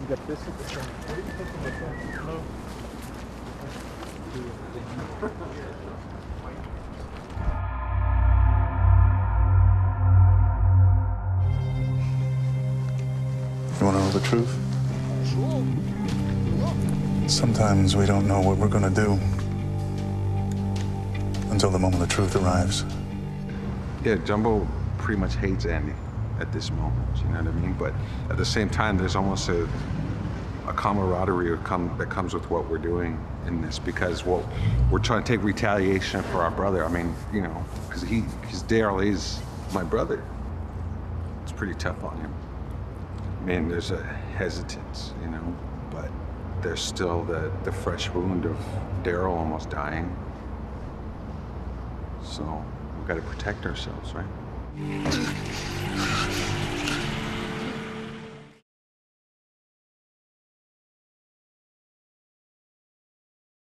get this at the same time. You want to know the truth? Sometimes we don't know what we're going to do until the moment the truth arrives. Yeah, Jumbo pretty much hates Andy at this moment, you know what I mean? But at the same time, there's almost a camaraderie that comes with what we're doing in this, because, well, we're trying to take retaliation for our brother. I mean, you know, because Daryl is my brother. It's pretty tough on him. I mean, there's a hesitance, you know, but there's still the fresh wound of Daryl almost dying. So we've got to protect ourselves, right?